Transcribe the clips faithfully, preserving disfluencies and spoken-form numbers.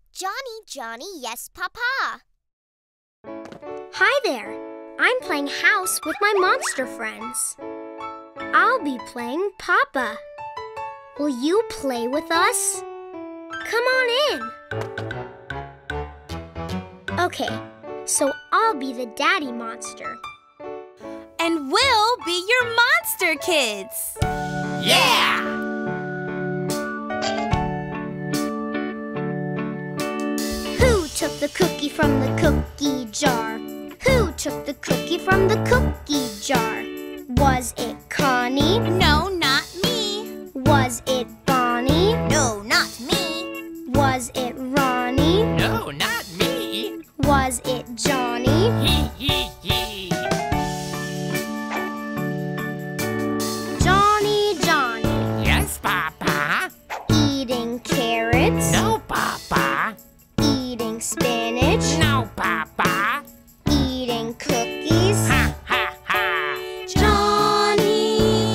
Johnny, Johnny, yes, Papa. Hi there. I'm playing house with my monster friends. I'll be playing Papa. Will you play with us? Come on in. Okay, so I'll be the daddy monster. And we'll be your monster kids. Yeah! Who took the cookie from the cookie jar? Who took the cookie from the cookie jar? Was it Connie? No, not me. Was it Bonnie? No, not me. Was it Ronnie? No, not me. Was it Johnny? Hee hee hee. Johnny, Johnny. Yes, Papa. Eating carrots? No, Papa. Eating spinach? No, Papa. Eating cookies? Ha ha ha. Johnny,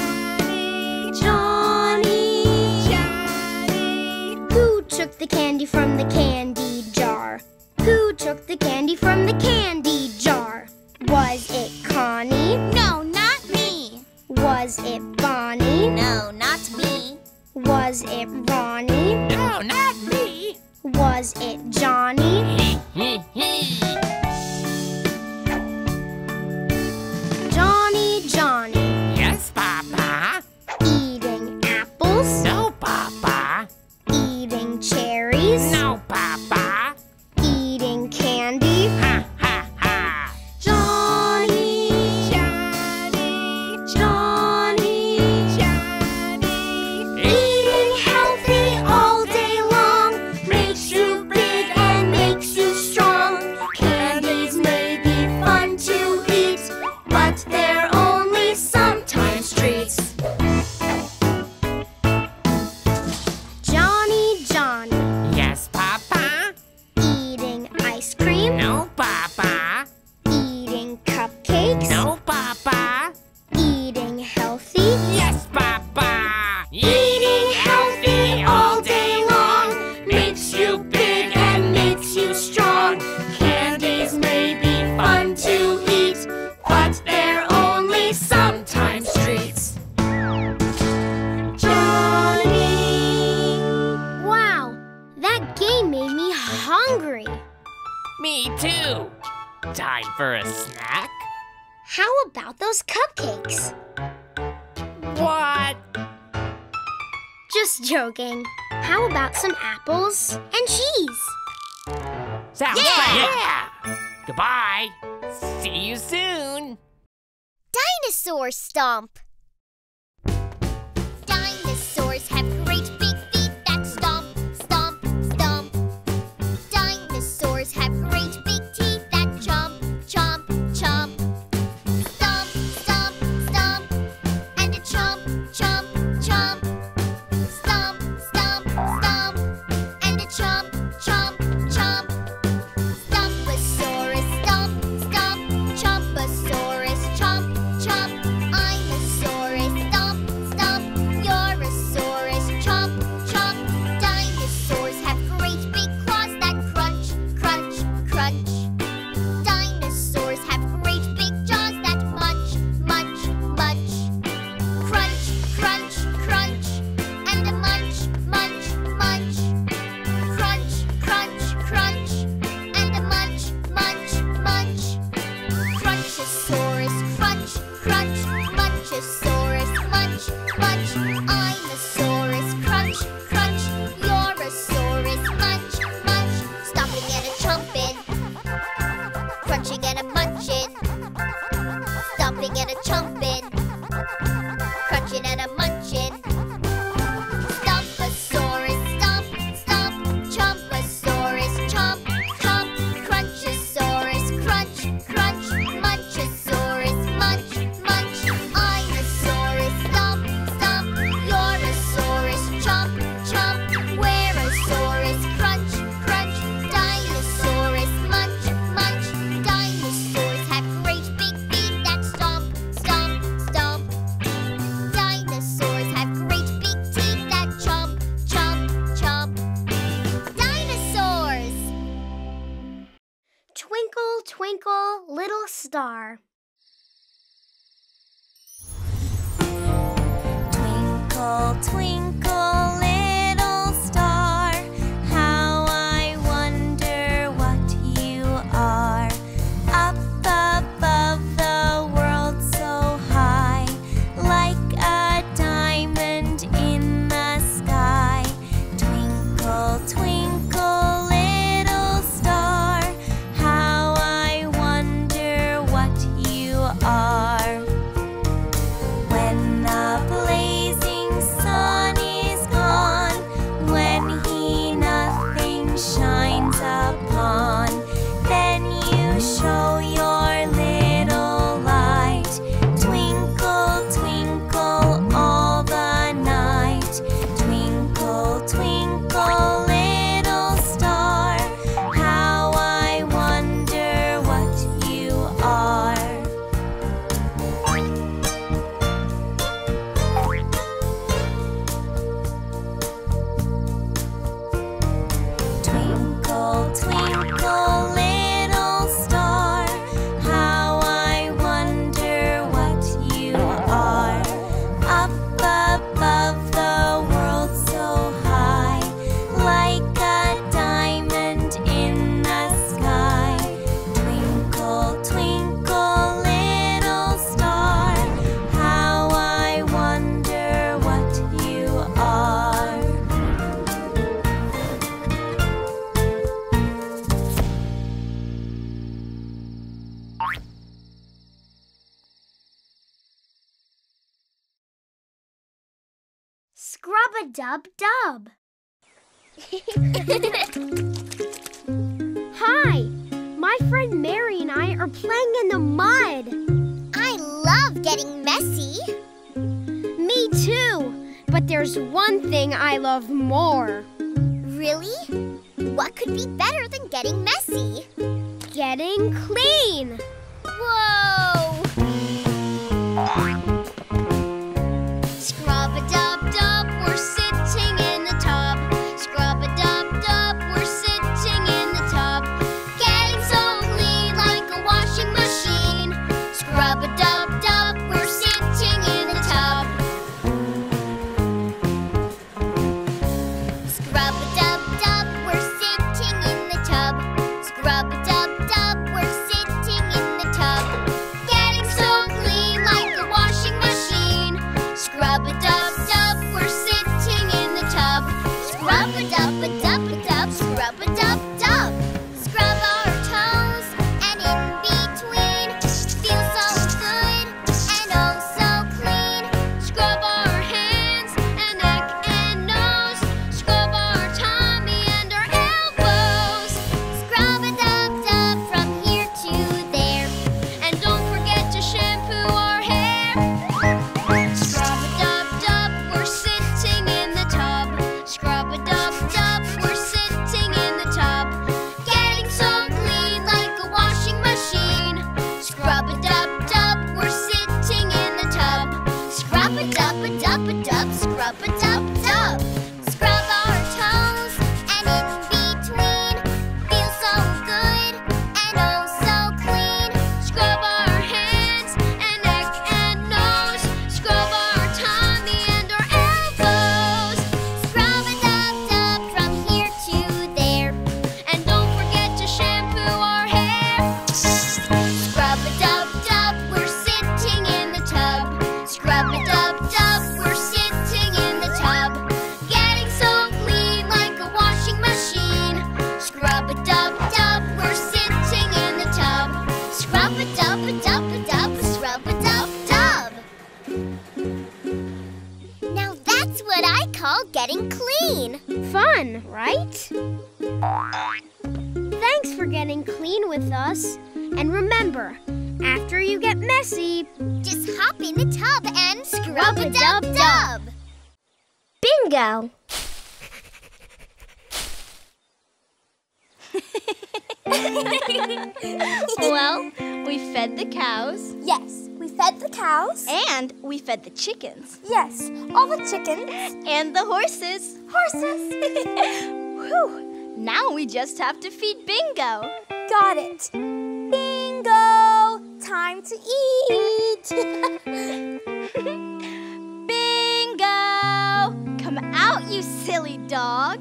Johnny, Johnny, Johnny. Who took the candy from the candy jar? Who took the candy from the candy jar? Was it Connie? No, not me. Was it Bonnie? No, not me. Was it Ronnie? No, not me. Was it Johnny? Hee hee hee. Johnny, Johnny. Yes, Papa. Eating apples? No, Papa. Eating cherries? No, Papa. Eating candy? Ha ha ha. Johnny, Johnny, Johnny, Johnny. Eating healthy all day long makes you big and makes you strong. Candies may be fun to eat, but they're only sometimes treats. Johnny, Johnny, Yes, Papa. eating ice cream? No, Papa. Eating cupcakes? No, Papa. Eating healthy? Yes, Papa. Eating healthy all day long makes you big and makes you strong. Candies may be fun to eat, but they're only sometimes treats. Johnny! Wow, that game made me hungry. Me too. Time for a snack? How about those cupcakes? What? Just joking. How about some apples and cheese? Sounds Yeah! good. Yeah. Goodbye. See you soon. Dinosaur stomp. Dinosaurs have great big feet that stomp, stomp, stomp. Dinosaurs have great big teeth that chomp, chomp, chomp. Stomp, stomp, stomp, and a chomp, chomp, chomp. Stomp, stomp, stomp, and a chomp, chomp, chomp. Stomposaurus stomp, stomp, Chomposaurus chomp, chomp. I'm a saurus stomp, stomp. You're a saurus Twinkle, twinkle, little star. Twinkle, twinkle, little star, how I wonder what you are. Up above the world so high, like a diamond in the sky. Twinkle, twinkle, little star, how I wonder what you are. When the blazing sun is gone, when he nothing shines upon, then you show your little light. Twinkle, twinkle all the night. Twinkle, twinkle, little star, how I wonder what you are. Twinkle, twinkle, little star, how I wonder what you are. Up above the world so high, like a diamond in the sky. Twinkle, twinkle, little star, how I wonder what you are. Scrub-a-dub-dub. Hi, my friend Mary and I are playing in the mud. I love getting messy. Me too, but there's one thing I love more. Really? What could be better than getting messy? Getting clean. Whoa! Scrub-a-dub-dub, we're sitting in the tub. Scrub-a-dub-dub, we're sitting in the tub. Getting so clean like a washing machine. Scrub-a-dub-dub, we're sitting in the tub. Scrub-a-dub-dub, we're sitting in the tub. Scrub-a-dub-dub, we're sitting in the tub. Getting so clean like a washing machine. Scrub-a-dub-dub, we're sitting in the tub. Scrub-a-dub-a-dub-a-dub, scrub-a-dub-dub. Scrub our toes and in between. Feel so good and oh so clean. Scrub our hands and neck and nose. Scrub our tummy and our elbows. Scrub-a-dub-dub from here to there. And don't forget to shampoo our hair. Scrub-a-dub-dub, we're sitting in the tub. Scrub-a-dub-dub, we're sitting in the tub. Getting so clean like a washing machine. Scrub-a-dub-dub, we're sitting in the tub. Scrub-a-dub-a-dub-a-dub, scrub-a-dub-dub. Scrub our toes and in between. Feel so good and oh so clean. Scrub our hands and neck and nose. Scrub our tummy and our elbows. Scrub-a-dub-dub from here to there. And don't forget to shampoo our hair. Scrub-a-dub-dub, we're sitting in the tub. Scrub-a-dub-dub, we're sitting in the tub. Getting so clean like a washing machine. Scrub-a-dub-dub, we're sitting in the tub. Scrub-a-dub-a-dub-a-dub, scrub-a-dub-dub. Now that's what I call getting clean. Fun, right? Thanks for getting clean with us. And remember, after you get messy, just hop in the tub and scrub-a-dub-dub. Bingo! Well, we fed the cows. Yes, we fed the cows. And we fed the chickens. Yes, all the chickens. And the horses. Horses. Whew. Now we just have to feed Bingo. Got it. Bingo! time to eat. Bingo! Come out, you silly dog.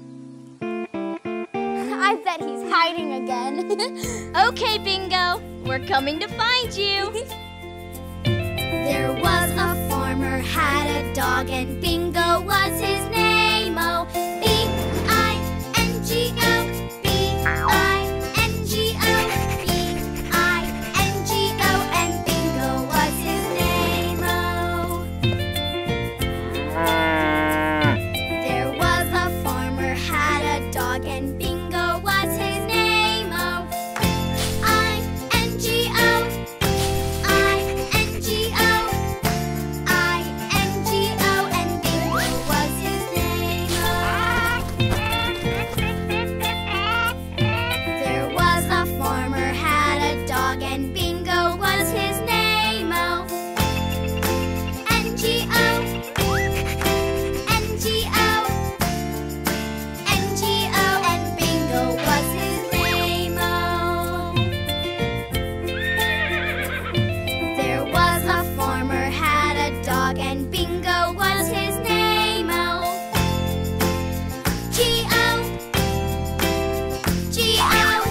I bet he's hiding again. Okay, Bingo, we're coming to find you. There was a farmer, had a dog, and Bingo was his name-o. B I N G O, B I N G O, B I N G O, and Bingo was his name-o. There was a farmer, had a dog, and Bingo was his name-o. I N G O, I N G O, I N G O, and Bingo was his name-o. There was a farmer, had a dog, and Bingo was his name-o. N G O, N G O, N G O, and Bingo was his name-o. There was a farmer, had a dog, and Bingo was his name-o. G O, G O,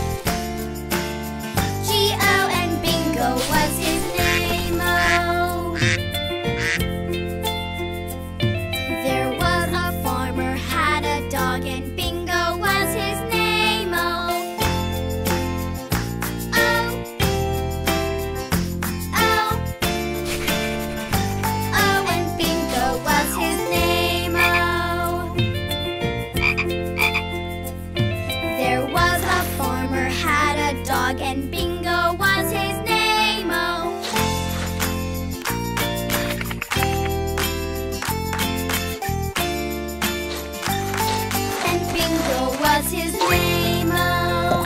G O, and Bingo was his name-o. There was a farmer, had a dog, and Bingo was his name-o. Oh, oh, oh, and Bingo was his name-o. There was a farmer, had a dog, and Bingo was his name-o. And Bingo was his name-o.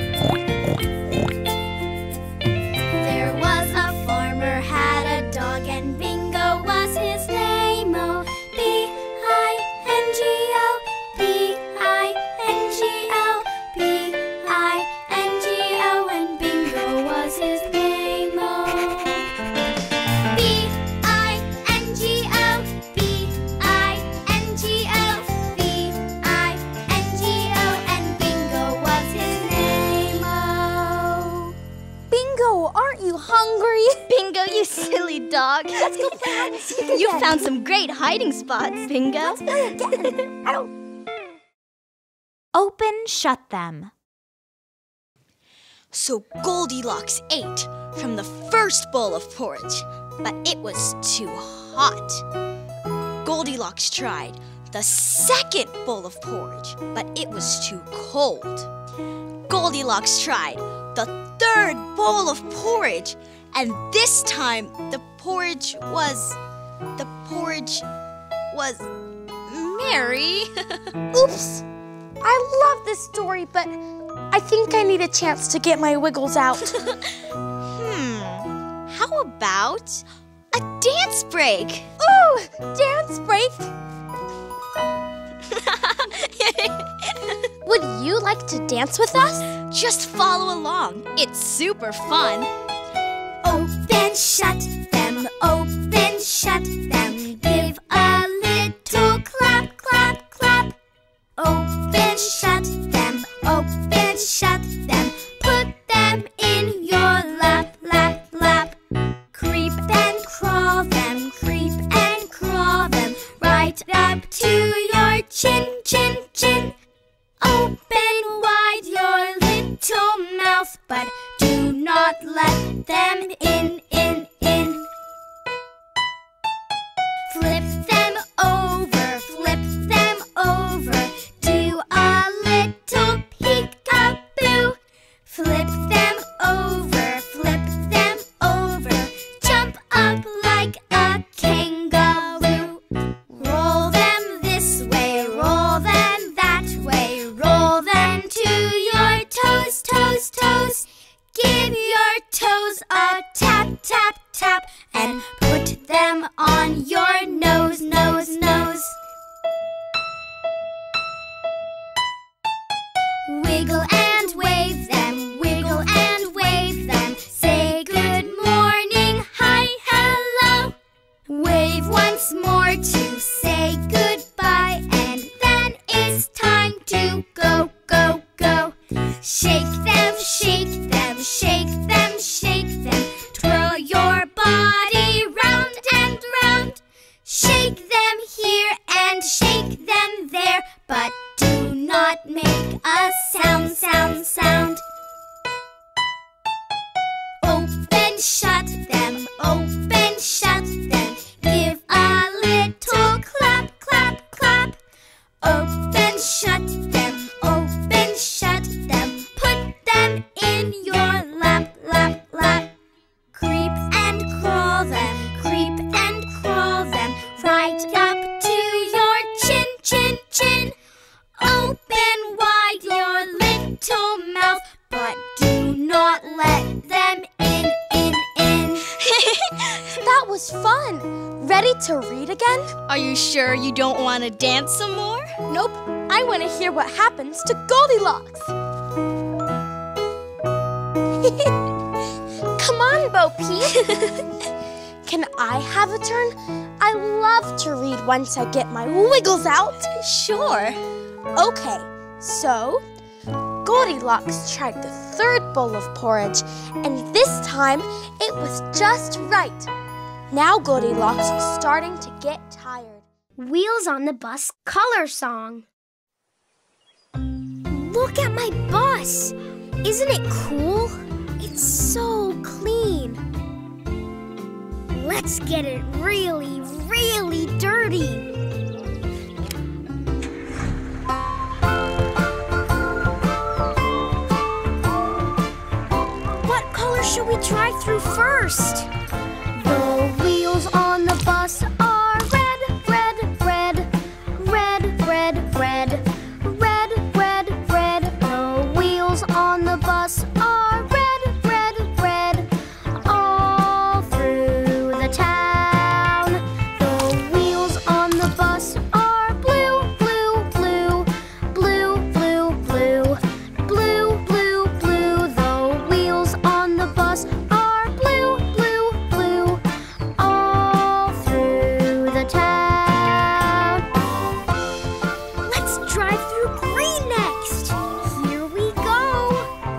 There was a farmer, had a dog, and Bingo was his name-o. B I N G O, B I N G O, B I N G O, and Bingo was his name-o. B I N G O, B I N G O, B I N G O, and Bingo was his name-o. Bingo, aren't you hungry? Bingo, you silly dog. Let's go play hide and seek again. You found some great hiding spots, Bingo. Let's play again. Ow. Open, shut them. So Goldilocks ate from the first bowl of porridge, but it was too hot. Goldilocks tried the second bowl of porridge, but it was too cold. Goldilocks tried the third bowl of porridge, and this time the porridge was... the porridge was... Mary. Oops. I love this story, but I think I need a chance to get my wiggles out. Hmm, how about a dance break? Ooh, dance break. Would you like to dance with us? Just follow along. It's super fun. Open, shut them, open, shut them. Give a little clap, clap, clap. Open, shut them, open, shut them. Put them in your lap, lap, lap. Creep and crawl them, creep and crawl them. Right up to your chin, chin, chin. Open wide your little mouth, but do not let them in, in, in. Flip them over, flip them over. Do a little peek-a-boo. Flip them over, flip them over. Jump up like a kangaroo. Roll them this way, roll them that way. Roll them to your toes, toes, toes. Give your toes a tap, tap, tap. And put them on your nose, nose, nose. Wiggle and wave them, wiggle and wave them. Say good two, go, go, go. Shake them, shake them, shake them, shake them. Twirl your body round and round. Shake them here and shake them there, but do not make a sound, sound, sound. Open, shut them, open, shut them. Give a little clap, clap, clap. Open, shut them, open, shut them. Put them in your lap, lap, lap. Creep and crawl them, creep and crawl them. Right up to your chin, chin, chin. Open wide your little mouth, but do not let them in, in, in. That was fun. Ready to read again? Are you sure you don't want to dance some more? Nope. I want to hear what happens to Goldilocks. Come on, Bo Peep. Can I have a turn? I love to read once I get my wiggles out. Sure. Okay, so Goldilocks tried the third bowl of porridge, and this time it was just right. Now Goldilocks was starting to get tired. Wheels on the Bus color song. Look at my bus! Isn't it cool? It's so clean. Let's get it really, really dirty. What color should we drive through first? The wheels on the bus are red, red, red. Red, red, red. Red, red, red. The wheels on the bus are red, red, red. All through the town. The wheels on the bus are blue, blue, blue. Blue, blue, blue. Blue, blue, blue. The wheels on the bus are blue, blue, blue. All through the town. Let's drive through green next. Here we go.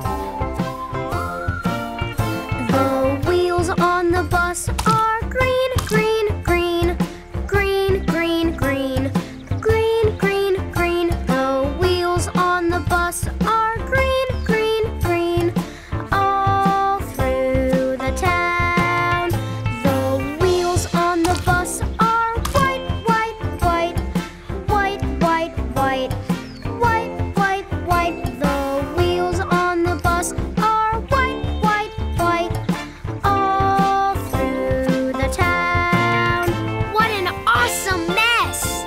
The wheels on the bus are green, green, green. Green, green, green. Green, green, green. The wheels on the bus are green, green, green. All through the town. The wheels on the bus are white, white, white. White, white, white. White, white, white. The wheels on the bus are white, white, white. All through the town. What an awesome mess!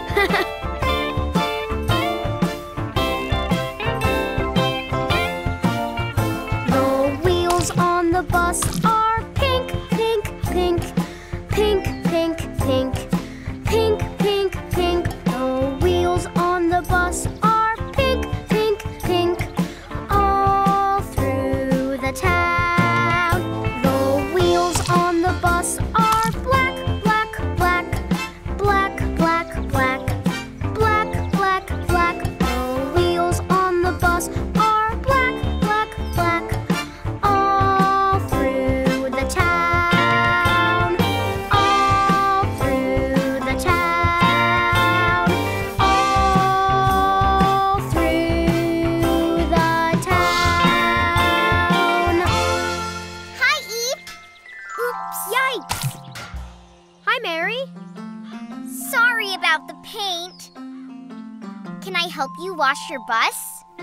The wheels on the bus are pink, pink, pink. Pink, pink, pink. Pink, pink, pink. The wheels on the bus are pink, pink, pink. All through the town. The wheels on the bus are black, black, black. Black, black, black. Black, black, black. The wheels on the bus are black, black, black. All through the town. All through the town. All through the town. Hi, Eve. Oops, yikes. Hi, Mary. Sorry about the paint. Can I help you wash your bus?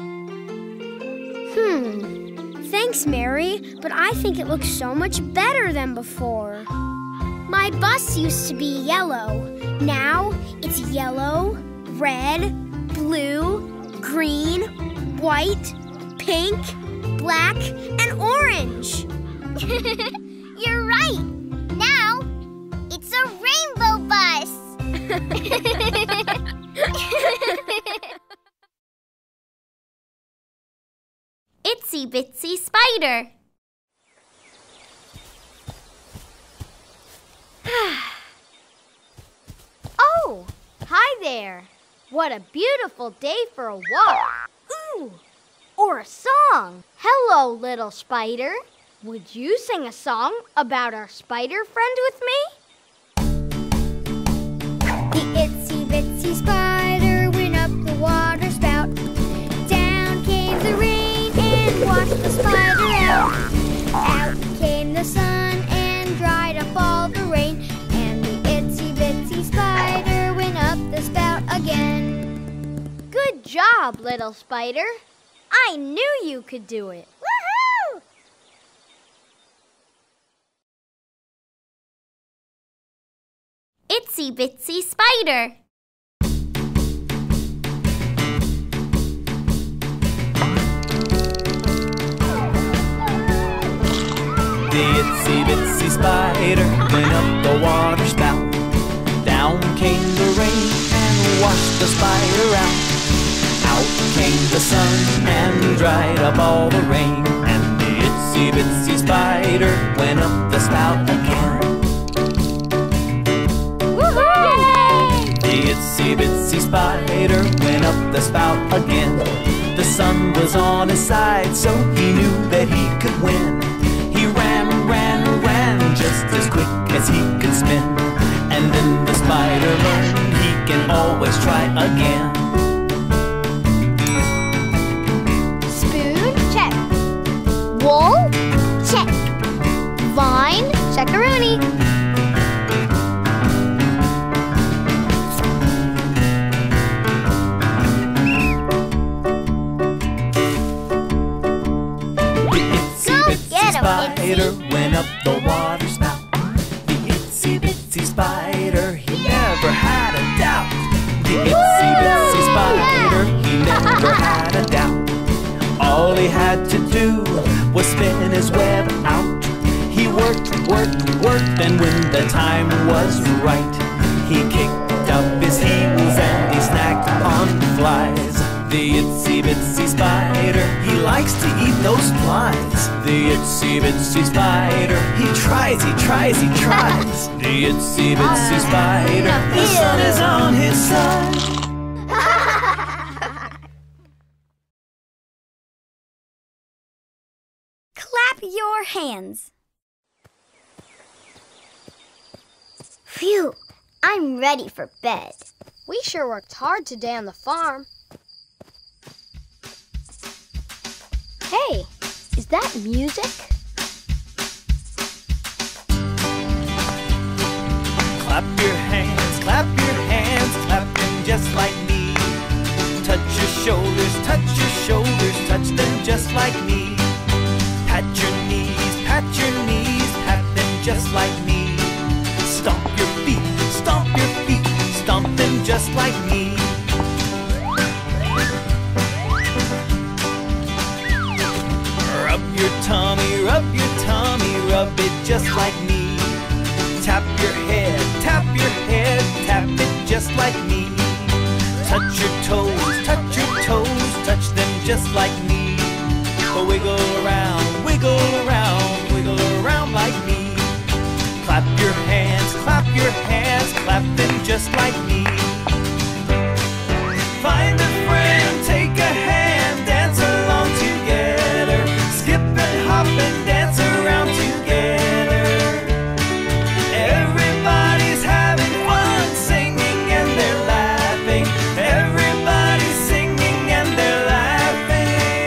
Hmm. Thanks, Mary, but I think it looks so much better than before. My bus used to be yellow. Now it's yellow, red, blue, green, white, pink, black, and orange. You're right. Now it's a rainbow bus. Itsy Bitsy Spider. Oh, hi there. What a beautiful day for a walk. Ooh, or a song. Hello, little spider. Would you sing a song about our spider friend with me? The itsy bitsy spider went up the water spout. Down came the rain and washed the spider out. Out came the sun and dried up all the rain. And the itsy bitsy spider went up the spout again. Good job, little spider. I knew you could do it. Woohoo! Itsy bitsy spider. The itsy bitsy spider went up the water spout. Down came the rain and washed the spider out. Out came the sun and dried up all the rain. And the itsy bitsy spider went up the spout again. The itsy bitsy spider went up the spout again. The sun was on his side, so he knew that he could win. He ran, ran, ran just as quick as he could spin. And then the spider learned he can always try again. Spoon, check. Wool, check. Vine, checkaroonie. Spider went up the water spout. The itsy bitsy spider, he never had a doubt. The itsy bitsy spider, he never had a doubt. All he had to do was spin his web out. He worked, worked, worked, and when the time was right, he kicked up his heels and he snacked on flies. The itsy bitsy spider, he likes to eat those flies. The itsy bitsy spider, he tries, he tries, he tries. The itsy bitsy spider, the sun is on his side. Clap your hands. Phew, I'm ready for bed. We sure worked hard today on the farm. Hey, is that music? Clap your hands, clap your hands, clap them just like me. Touch your shoulders, touch your shoulders, touch them just like me. Pat your knees, pat your knees, pat them just like me. Stomp your feet, stomp your feet, stomp them just like me. Rub your tummy, rub your tummy, rub it just like me. Tap your head, tap your head, tap it just like me. Touch your toes, touch your toes, touch them just like me. Wiggle around, wiggle around, wiggle around like me. Clap your hands, clap your hands, clap them just like me. Find a friend, take a hand, dance along together. Skip and hop and dance around together. Everybody's having fun, singing and they're laughing. Everybody's singing and they're laughing.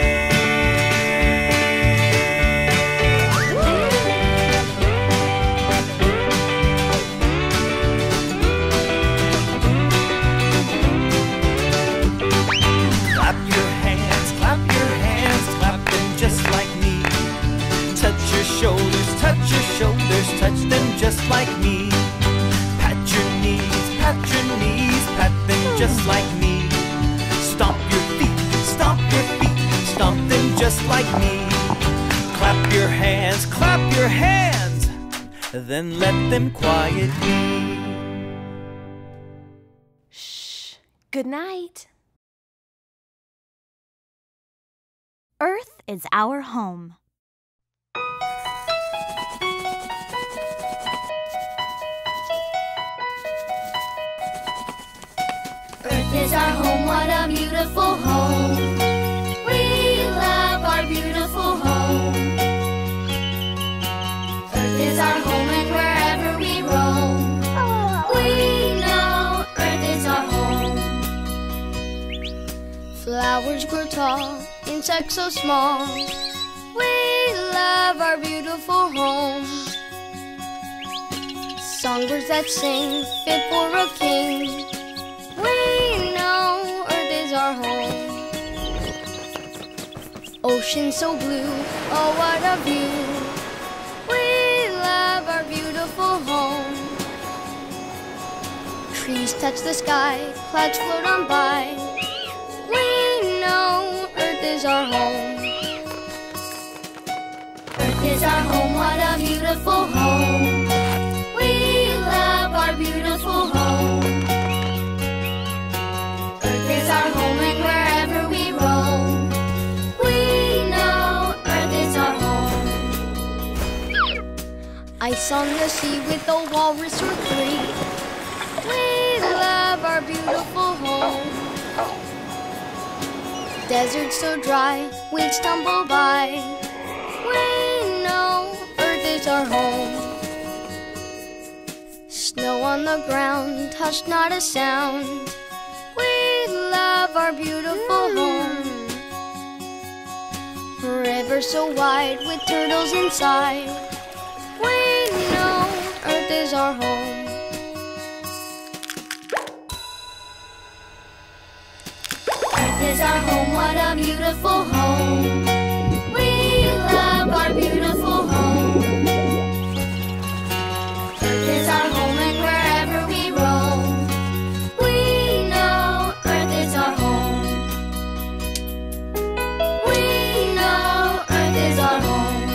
Clap your hands, clap your hands, clap them just like me. Touch your shoulders, touch your shoulders, touch them just like me. Pat your knees, pat your knees, pat them just like me. Stomp your feet, stomp your feet, stomp them just like me. Clap your hands, clap your hands, then let them quiet be. Shh. Good night. Earth is our home. Earth is our home, what a beautiful home. We love our beautiful home. Earth is our home and wherever we roam, we know Earth is our home. Flowers grow tall, insects so small. We love our beautiful home. Songbirds that sing, fit for a king. We know Earth is our home. Ocean so blue, oh what a view. We love our beautiful home. Trees touch the sky, clouds float on by. We know Earth is our home. Earth is our home, what a beautiful home. We love our beautiful home. Earth is our home and wherever we roam, we know Earth is our home. Ice on the sea with a walrus or three. We love our beautiful home. Desert so dry, we'd stumble by. We know Earth is our home. Snow on the ground, touch not a sound. We love our beautiful home. River so wide with turtles inside. We know Earth is our home. Earth is our home, what a beautiful home. We love our beautiful home. Earth is our home and wherever we roam, we know Earth is our home. We know Earth is our home.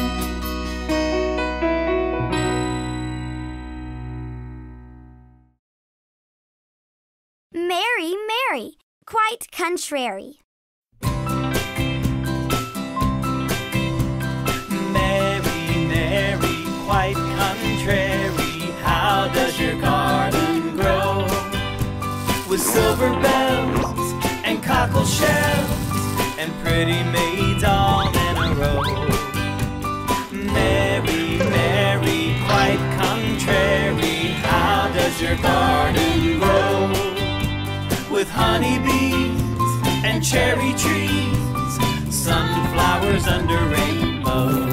Mary, Mary, quite contrary. Mary, Mary, quite contrary, how does your garden grow? With silver bells and cockle shells and pretty maids all in a row. Mary, Mary, quite contrary, how does your garden grow? With honeybees and cherry trees, sunflowers under rainbows.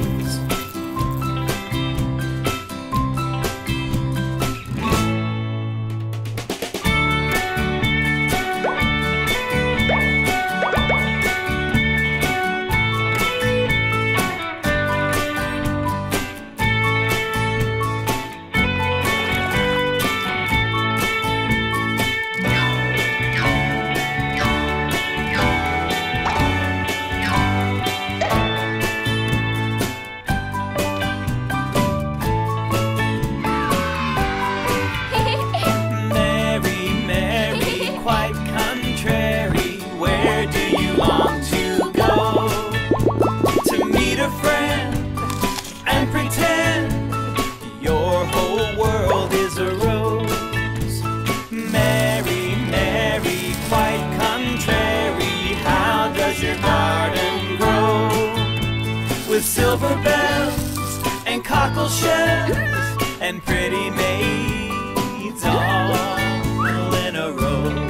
With silver bells and cockle shells and pretty maids all in a row.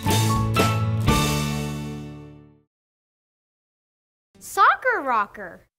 Soccer rocker.